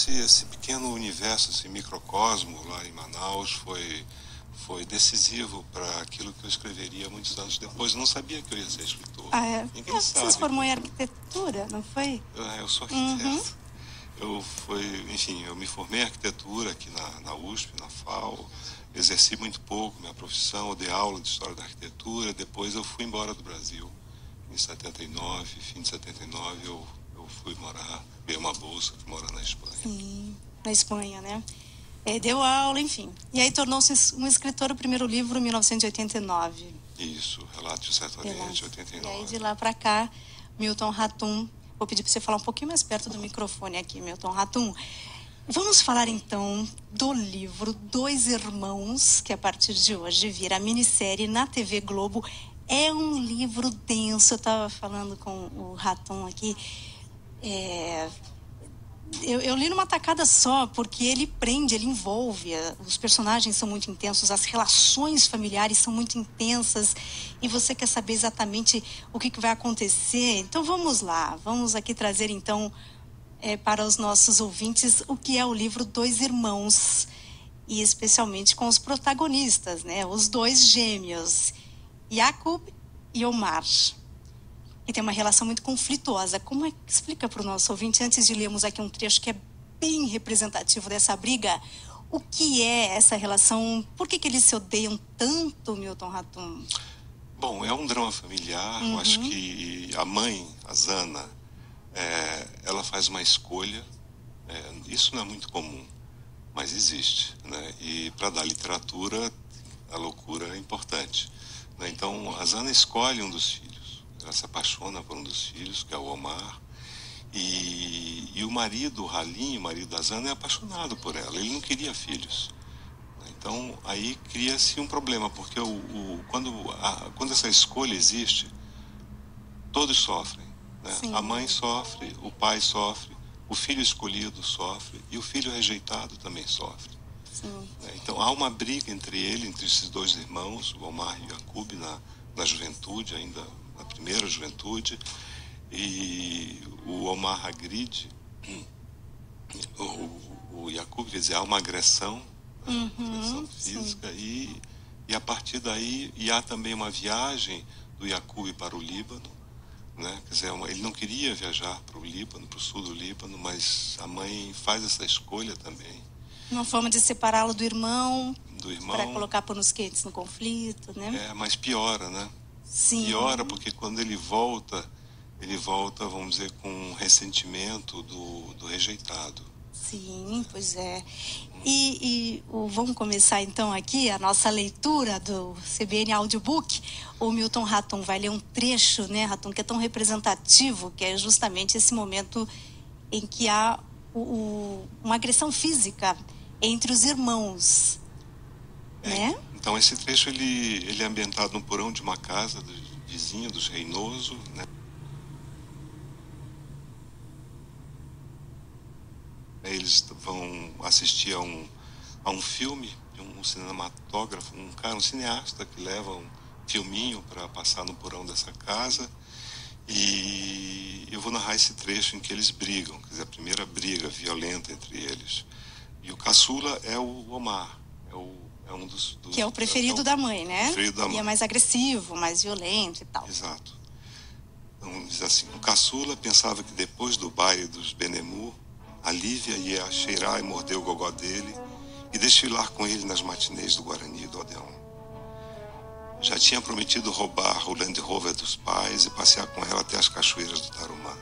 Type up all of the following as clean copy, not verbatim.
esse pequeno universo, esse microcosmo lá em Manaus foi decisivo para aquilo que eu escreveria muitos anos depois. Eu não sabia que eu ia ser escritor. Ah, é? Ninguém sabe. Você se formou em arquitetura, não foi? Eu sou arquiteto. Eu me formei em arquitetura aqui na USP, na FAO. Exerci muito pouco minha profissão, eu dei aula de história da arquitetura. Depois eu fui embora do Brasil. Em 79, fim de 79, eu fui morar, ganhei uma bolsa, fui morar na Espanha. Sim, na Espanha, né? Deu aula, enfim. E aí tornou-se um escritor, o primeiro livro, em 1989. Isso, Relato de um Certo Oriente, 89. E aí de lá para cá, Milton Ratum. Vou pedir para você falar um pouquinho mais perto do microfone aqui, Milton Ratum. Vamos falar então do livro Dois Irmãos, que a partir de hoje vira minissérie na TV Globo. É um livro denso, eu estava falando com o Ratum aqui. Eu li numa tacada só, porque ele prende, ele envolve, os personagens são muito intensos, as relações familiares são muito intensas, e você quer saber exatamente o que vai acontecer. Então vamos lá, vamos aqui trazer então para os nossos ouvintes o que é o livro Dois Irmãos, e especialmente com os protagonistas, né? Os dois gêmeos, Yakub e Omar, que tem uma relação muito conflituosa. Como é que explica para o nosso ouvinte, antes de lermos aqui um trecho que é bem representativo dessa briga, o que é essa relação? Por que eles se odeiam tanto, Milton Ratum? Bom, é um drama familiar. Eu acho que a mãe, a Zana, ela faz uma escolha. Isso não é muito comum, mas existe, né? E para dar literatura, a loucura é importante, né? Então, a Zana escolhe um dos filhos. Ela se apaixona por um dos filhos, que é o Omar. E o marido, o Halim, o marido da Zana, é apaixonado por ela. Ele não queria filhos. Então, aí cria-se um problema, porque quando essa escolha existe, todos sofrem, né? A mãe sofre, o pai sofre, o filho escolhido sofre e o filho rejeitado também sofre. Sim. Então, há uma briga entre esses dois irmãos, o Omar e o Yakub, na juventude, ainda na primeira juventude, e o Omar agride o Yakub, quer dizer, há uma agressão física, e a partir daí, e há também uma viagem do Yakub para o Líbano, né? Quer dizer, ele não queria viajar para o Líbano, para o sul do Líbano, mas a mãe faz essa escolha também. Uma forma de separá-lo do irmão, para colocar panos quentes no conflito, né? Mas piora, né? Sim. Piora porque quando ele volta, vamos dizer, com um ressentimento do rejeitado. Sim, pois é. Vamos começar então aqui a nossa leitura do CBN Audiobook. O Milton Ratum vai ler um trecho, né, Ratum, que é tão representativo, que é justamente esse momento em que há uma agressão física entre os irmãos, né? Então esse trecho ele é ambientado no porão de uma casa do vizinho, dos Reinoso, né? Eles vão assistir a um filme de um cinematógrafo, um cineasta que leva um filminho para passar no porão dessa casa, e eu vou narrar esse trecho em que eles brigam, quer dizer, a primeira briga violenta entre eles. E o caçula é o Omar, é um dos que é o preferido da mãe, né? Preferido da mãe. E é mais agressivo, mais violento e tal. Exato. Então, diz assim, o caçula pensava que depois do baile dos Benemu, a Lívia ia cheirar e morder o gogó dele e desfilar com ele nas matinês do Guarani e do Odeon. Já tinha prometido roubar o Land Rover dos pais e passear com ela até as cachoeiras do Tarumã.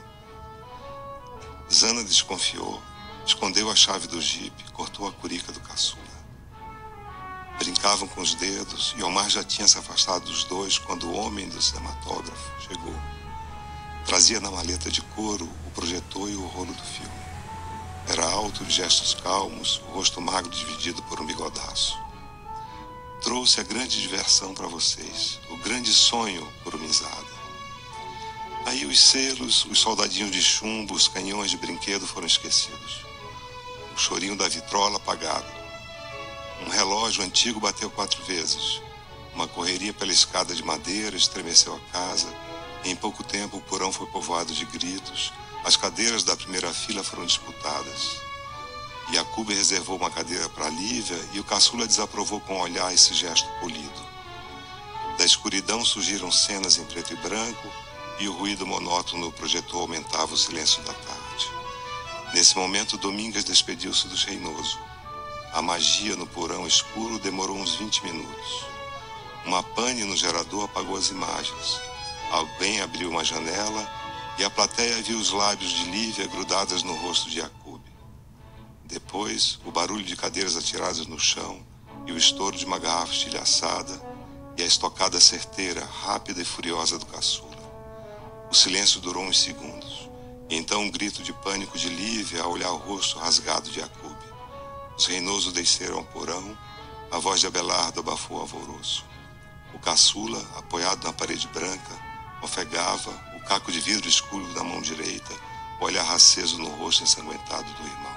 Zana desconfiou, escondeu a chave do jipe, cortou a curica do caçula. Brincavam com os dedos e Omar já tinha se afastado dos dois quando o homem do cinematógrafo chegou. Trazia na maleta de couro o projetor e o rolo do filme. Era alto, de gestos calmos, o rosto magro dividido por um bigodaço. Trouxe a grande diversão para vocês, o grande sonho curumizada. Aí os selos, os soldadinhos de chumbo, os canhões de brinquedo foram esquecidos. O chorinho da vitrola apagado. Um relógio antigo bateu 4 vezes. Uma correria pela escada de madeira estremeceu a casa. E em pouco tempo o porão foi povoado de gritos. As cadeiras da primeira fila foram disputadas. Jacob reservou uma cadeira para Lívia e o caçula desaprovou com o olhar esse gesto polido. Da escuridão surgiram cenas em preto e branco e o ruído monótono do projetor aumentava o silêncio da tarde. Nesse momento, Domingas despediu-se do Reinoso. A magia no porão escuro demorou uns 20 minutos. Uma pane no gerador apagou as imagens. Alguém abriu uma janela e a plateia viu os lábios de Lívia grudadas no rosto de Jacob. Depois, o barulho de cadeiras atiradas no chão e o estouro de uma garrafa estilhaçada e a estocada certeira, rápida e furiosa do caçula. O silêncio durou uns segundos, e então um grito de pânico de Lívia ao olhar o rosto rasgado de Jacob. Os Reinoso desceram ao porão, a voz de Abelardo abafou o alvoroço. O caçula, apoiado na parede branca, ofegava, o caco de vidro escuro na mão direita, o olhar aceso no rosto ensanguentado do irmão.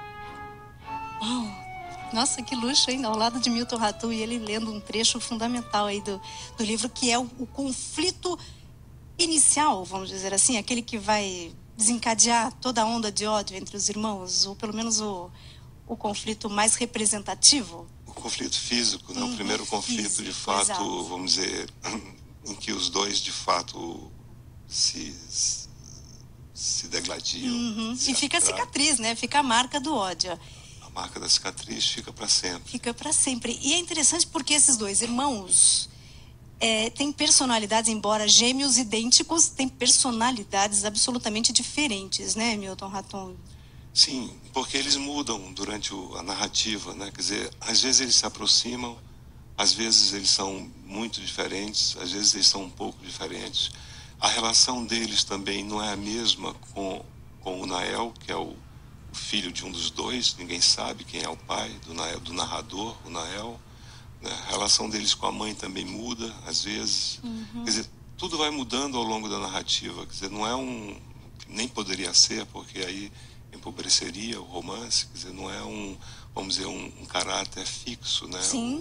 Oh, nossa, que luxo, hein? Ao lado de Milton Ratum e ele lendo um trecho fundamental aí do livro, que é o conflito inicial, vamos dizer assim, aquele que vai desencadear toda a onda de ódio entre os irmãos, ou pelo menos o conflito mais representativo. O conflito físico, né? O primeiro conflito, físico, de fato, exato. Vamos dizer, em que os dois, de fato, se degladiam. E fica a cicatriz, né? Fica a marca do ódio. A marca da cicatriz fica para sempre. Fica para sempre. E é interessante porque esses dois irmãos têm personalidades, embora gêmeos idênticos, têm personalidades absolutamente diferentes, né, Milton Ratum? Sim, porque eles mudam durante a narrativa, né? Quer dizer, às vezes eles se aproximam, às vezes eles são muito diferentes, às vezes eles são um pouco diferentes. A relação deles também não é a mesma com o Nael, que é o filho de um dos dois, ninguém sabe quem é o pai do narrador, o Nael. Né? A relação deles com a mãe também muda, às vezes. Quer dizer, tudo vai mudando ao longo da narrativa. Quer dizer, não é nem poderia ser, porque aí empobreceria o romance, quer dizer, não é vamos dizer, um caráter fixo, né? Sim.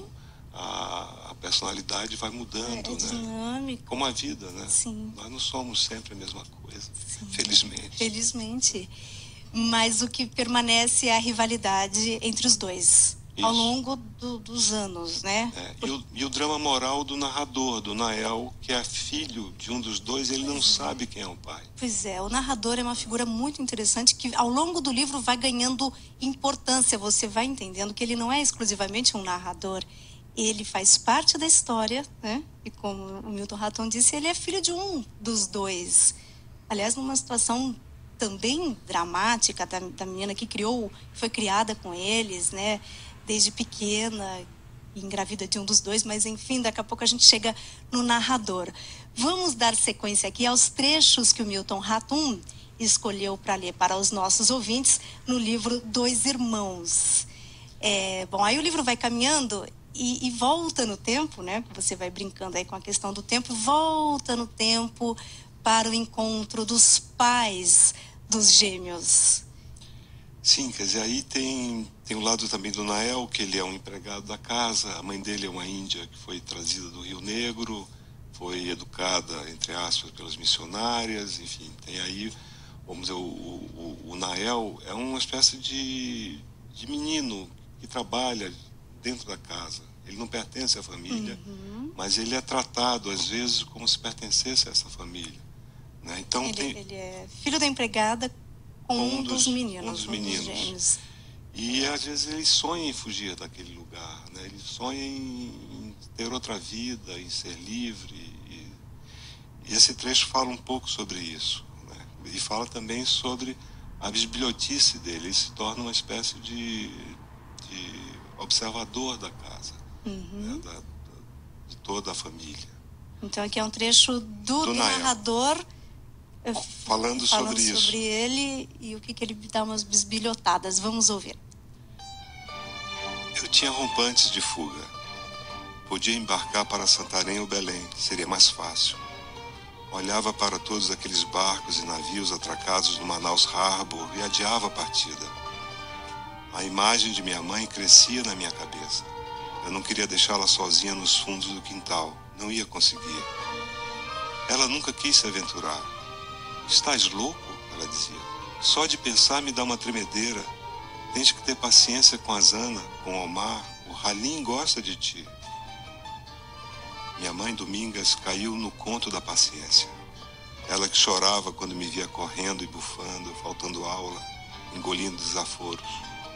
A personalidade vai mudando, né? Dinâmico. Como a vida, né? Sim. Nós não somos sempre a mesma coisa, sim. Felizmente. Felizmente. Mas o que permanece é a rivalidade entre os dois, isso. Ao longo dos anos, né? E o drama moral do narrador, do Nael, que é filho de um dos dois, ele não sabe quem é o pai. Pois é, o narrador é uma figura muito interessante que ao longo do livro vai ganhando importância, você vai entendendo que ele não é exclusivamente um narrador, ele faz parte da história, né? E como o Milton Ratum disse, ele é filho de um dos dois. Aliás, numa situação também dramática da menina que foi criada com eles, né? Desde pequena, engravida de um dos dois, mas enfim, daqui a pouco a gente chega no narrador. Vamos dar sequência aqui aos trechos que o Milton Ratum escolheu para ler para os nossos ouvintes no livro Dois Irmãos. Bom, aí o livro vai caminhando e volta no tempo, né? Você vai brincando aí com a questão do tempo, volta no tempo para o encontro dos pais dos gêmeos. Sim, quer dizer, aí tem o lado também do Nael, que ele é um empregado da casa, a mãe dele é uma índia que foi trazida do Rio Negro, foi educada, entre aspas, pelas missionárias, enfim, tem aí, vamos dizer, o Nael é uma espécie de menino que trabalha dentro da casa. Ele não pertence à família, mas ele é tratado, às vezes, como se pertencesse a essa família. Né? Então, ele é filho da empregada com um dos meninos, dos gêmeos. E às vezes ele sonha em fugir daquele lugar, né? Ele sonha em ter outra vida, em ser livre. E esse trecho fala um pouco sobre isso, né? E fala também sobre a bisbilhotice dele. Ele se torna uma espécie de observador da casa, né? De toda a família. Então aqui é um trecho do narrador falando sobre isso. Sobre ele e o que ele dá umas bisbilhotadas. Vamos ouvir. Eu tinha rompantes de fuga. Podia embarcar para Santarém ou Belém, seria mais fácil. Olhava para todos aqueles barcos e navios atracados no Manaus Harbor e adiava a partida. A imagem de minha mãe crescia na minha cabeça. Eu não queria deixá-la sozinha nos fundos do quintal. Não ia conseguir. Ela nunca quis se aventurar. Estás louco? Ela dizia. Só de pensar me dá uma tremedeira. Tens que ter paciência com a Zana, com o Omar. O Halim gosta de ti. Minha mãe, Domingas, caiu no conto da paciência. Ela que chorava quando me via correndo e bufando, faltando aula, engolindo desaforos.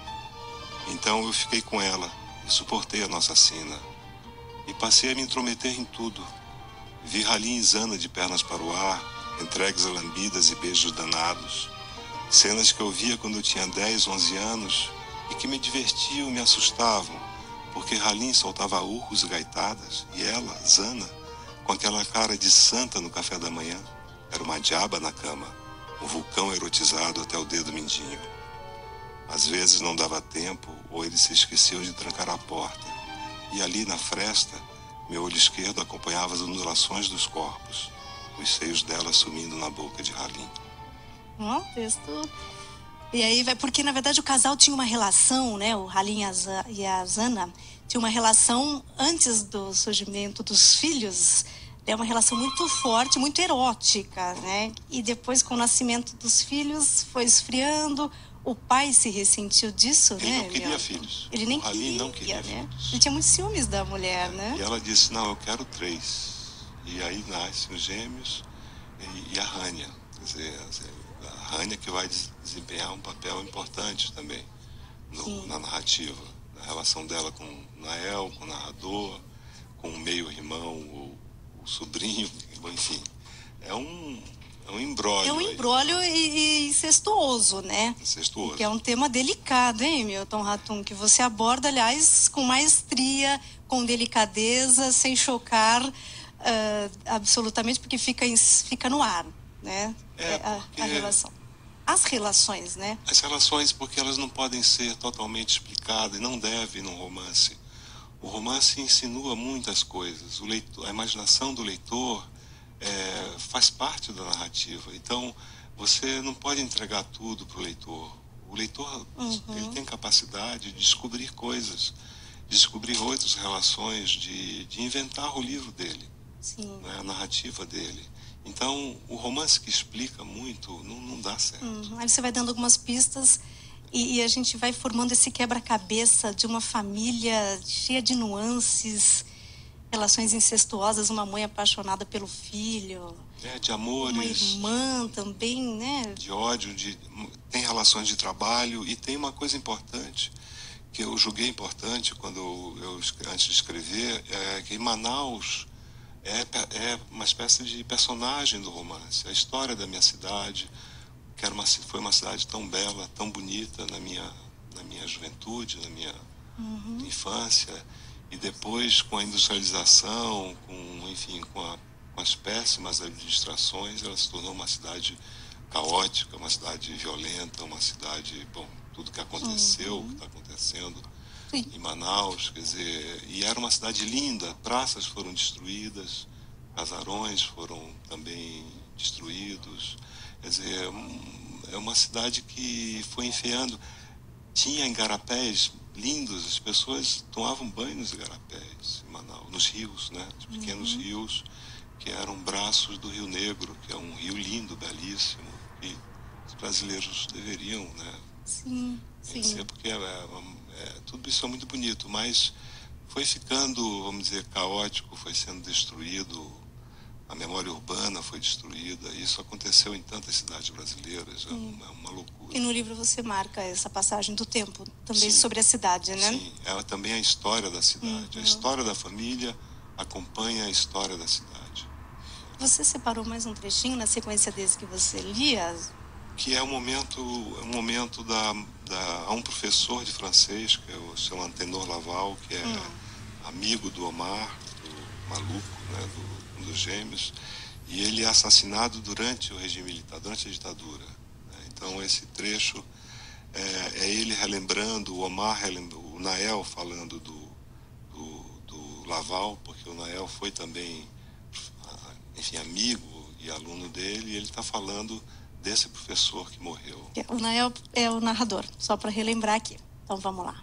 Então eu fiquei com ela e suportei a nossa sina. E passei a me intrometer em tudo. Vi Halim e Zana de pernas para o ar, entregues a lambidas e beijos danados. Cenas que eu via quando eu tinha 10, 11 anos e que me divertiam e me assustavam, porque Halim soltava urros e gaitadas e ela, Zana, com aquela cara de santa no café da manhã, era uma diaba na cama, um vulcão erotizado até o dedo mindinho. Às vezes não dava tempo ou eles se esqueciam de trancar a porta e ali na fresta, meu olho esquerdo acompanhava as ondulações dos corpos, os seios dela sumindo na boca de Halim. Texto. E aí vai, porque na verdade o casal tinha uma relação, né? O Halim e a Zana tinha uma relação antes do surgimento dos filhos, né? Uma relação muito forte, muito erótica, né? E depois com o nascimento dos filhos foi esfriando. O pai se ressentiu disso, ele né? Ele não queria filhos. Ele nem Halim não queria né? filhos. Ele tinha muitos ciúmes da mulher, né? E ela disse, não, eu quero 3. E aí nascem os gêmeos e a Rania. Quer dizer, a Rania que vai desempenhar um papel importante também na narrativa. Na relação dela com o Nael, com o narrador, com o meio-irmão, o sobrinho, enfim. É um imbróglio. É um imbróglio e incestuoso, né? Incestuoso. Que é um tema delicado, hein, Milton Ratum? Que você aborda, aliás, com maestria, com delicadeza, sem chocar absolutamente, porque fica no ar, né? A relação. As relações, né? As relações, porque elas não podem ser totalmente explicadas, e não devem num romance. O romance insinua muitas coisas. A imaginação do leitor faz parte da narrativa. Então, você não pode entregar tudo para o leitor. O leitor ele tem capacidade de descobrir coisas, de descobrir outras relações, de inventar o livro dele, né, a narrativa dele. Então, o romance que explica muito não dá certo. Aí você vai dando algumas pistas e a gente vai formando esse quebra-cabeça de uma família cheia de nuances, relações incestuosas, uma mãe apaixonada pelo filho. De amores. Uma irmã também, né? De ódio, tem relações de trabalho e tem uma coisa importante que eu julguei importante antes de escrever, que em Manaus é uma espécie de personagem do romance. A história da minha cidade, que foi uma cidade tão bela, tão bonita na minha juventude, na minha infância, e depois com a industrialização, com as péssimas administrações, ela se tornou uma cidade caótica, uma cidade violenta, uma cidade, tudo que aconteceu, que está acontecendo em Manaus, quer dizer, e era uma cidade linda, praças foram destruídas, casarões foram também destruídos, quer dizer, é uma cidade que foi enfiando, tinha igarapés lindos, as pessoas tomavam banho nos igarapés em Manaus, nos rios, né, os pequenos rios, que eram braços do Rio Negro, que é um rio lindo, belíssimo, e os brasileiros deveriam, né, conhecer, porque tudo isso é muito bonito, mas foi ficando, vamos dizer, caótico, foi sendo destruído, a memória urbana foi destruída, isso aconteceu em tantas cidades brasileiras, é uma loucura. E no livro você marca essa passagem do tempo, também sobre a cidade, né? Sim, ela também é a história da cidade, a história da família acompanha a história da cidade. Você separou mais um trechinho na sequência desse que você lia? Que é um momento há um professor de francês, que é o seu Antenor Laval, que é amigo do Omar, do maluco, né, um dos gêmeos, e ele é assassinado durante o regime militar, durante a ditadura. Né? Então esse trecho é ele relembrando, o Omar o Nael falando do Laval, porque o Nael foi também, enfim, amigo e aluno dele, e ele está falando desse professor que morreu. O Nael é o narrador, só para relembrar aqui. Então vamos lá.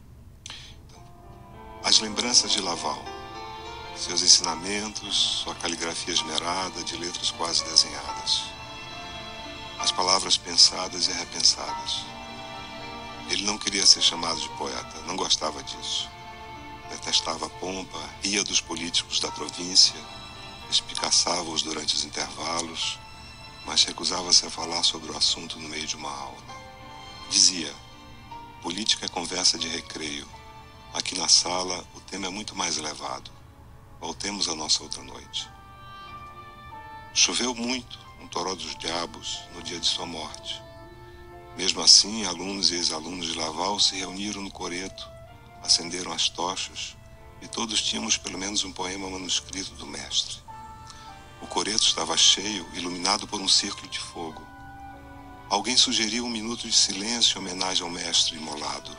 As lembranças de Laval, seus ensinamentos, sua caligrafia esmerada de letras quase desenhadas, as palavras pensadas e repensadas, Ele não queria ser chamado de poeta, não gostava disso. Detestava a pompa, ria dos políticos da província, espicaçava-os durante os intervalos, mas recusava-se a falar sobre o assunto no meio de uma aula. Dizia: política é conversa de recreio. Aqui na sala o tema é muito mais elevado. Voltemos à nossa outra noite. Choveu muito, um toró dos diabos, no dia de sua morte. Mesmo assim, alunos e ex-alunos de Laval se reuniram no coreto, acenderam as tochas e todos tínhamos pelo menos um poema manuscrito do mestre. O coreto estava cheio, iluminado por um círculo de fogo. Alguém sugeriu um minuto de silêncio em homenagem ao mestre imolado.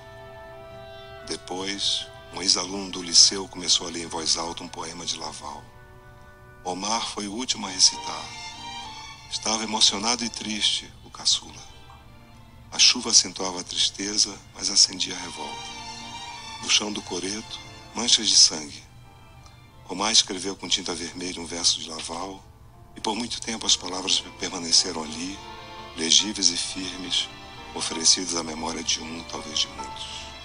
Depois, um ex-aluno do liceu começou a ler em voz alta um poema de Laval. Omar foi o último a recitar. Estava emocionado e triste, o caçula. A chuva acentuava a tristeza, mas acendia a revolta. No chão do coreto, manchas de sangue. Omar escreveu com tinta vermelha um verso de Laval, e por muito tempo as palavras permaneceram ali, legíveis e firmes, oferecidas à memória de um, talvez de muitos.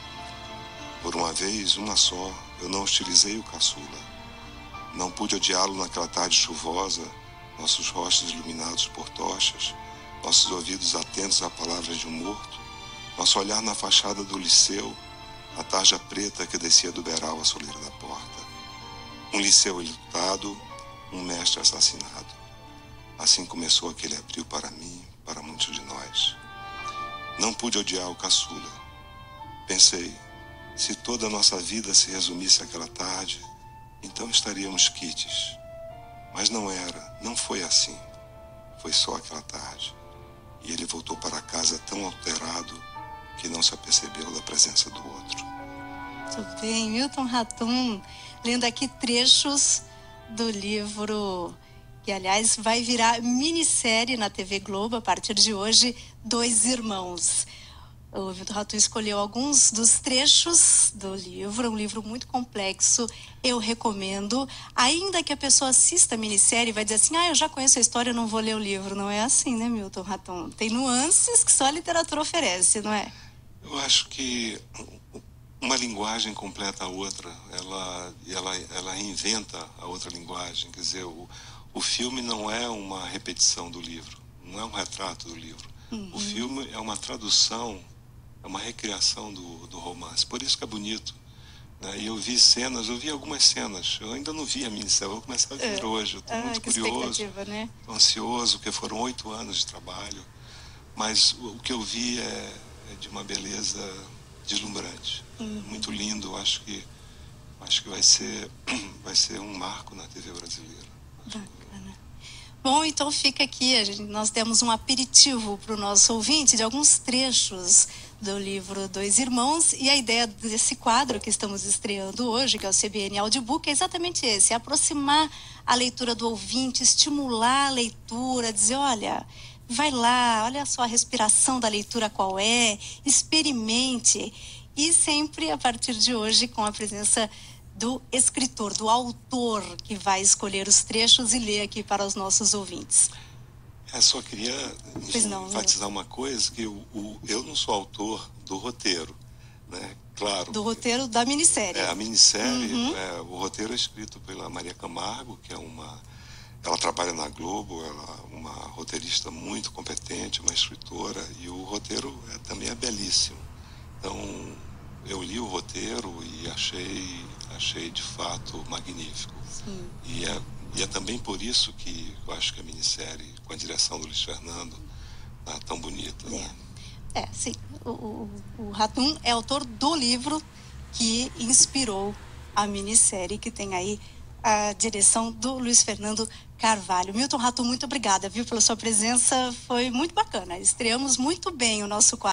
Por uma vez, uma só, eu não hostilizei o caçula. Não pude odiá-lo naquela tarde chuvosa, nossos rostos iluminados por tochas, nossos ouvidos atentos a palavras de um morto, nosso olhar na fachada do liceu, a tarja preta que descia do beiral à soleira da porta. Um liceu enlutado, um mestre assassinado. Assim começou aquele abril para mim, para muitos de nós. Não pude odiar o caçula. Pensei, se toda a nossa vida se resumisse àquela tarde, então estaríamos quites. Mas não era, não foi assim. Foi só aquela tarde. E ele voltou para casa tão alterado que não se apercebeu da presença do outro. Muito bem, Milton Ratum, lendo aqui trechos do livro que, aliás, vai virar minissérie na TV Globo a partir de hoje, Dois Irmãos. O Milton Ratum escolheu alguns dos trechos do livro, um livro muito complexo, eu recomendo. Ainda que a pessoa assista a minissérie e vai dizer assim, eu já conheço a história, eu não vou ler o livro. Não é assim, né, Milton Ratum? Tem nuances que só a literatura oferece, não é? Eu acho que uma linguagem completa a outra, ela inventa a outra linguagem. Quer dizer, o filme não é uma repetição do livro, não é um retrato do livro. O filme é uma tradução, é uma recriação do romance. Por isso que é bonito. Né? E eu vi algumas cenas. Eu ainda não vi a minissérie, vou começar a ver hoje. Eu estou muito curioso, né? estou ansioso, porque foram 8 anos de trabalho. Mas o que eu vi é de uma beleza deslumbrante. Muito lindo. Acho que vai ser um marco na TV brasileira. Bacana. Bom, então fica aqui, nós demos um aperitivo para o nosso ouvinte de alguns trechos do livro Dois Irmãos, e a ideia desse quadro que estamos estreando hoje, que é o CBN Audiobook, é exatamente esse, é aproximar a leitura do ouvinte, estimular a leitura, dizer, olha, vai lá, olha só a respiração da leitura qual é, experimente, e sempre a partir de hoje com a presença do escritor, do autor, que vai escolher os trechos e ler aqui para os nossos ouvintes. Só queria enfatizar uma coisa, que eu não sou autor do roteiro, né? Claro. Do roteiro da minissérie. A minissérie, o roteiro é escrito pela Maria Camargo, que é ela trabalha na Globo, ela é uma roteirista muito competente, uma escritora, e o roteiro também é belíssimo. Então, eu li o roteiro e achei de fato magnífico. Sim. E é também por isso que eu acho que a minissérie, com a direção do Luiz Fernando, tá tão bonita. Né? Sim. O Ratum é autor do livro que inspirou a minissérie, que tem aí a direção do Luiz Fernando Carvalho. Milton Ratum, muito obrigada, viu, pela sua presença, foi muito bacana. Estreamos muito bem o nosso quadro.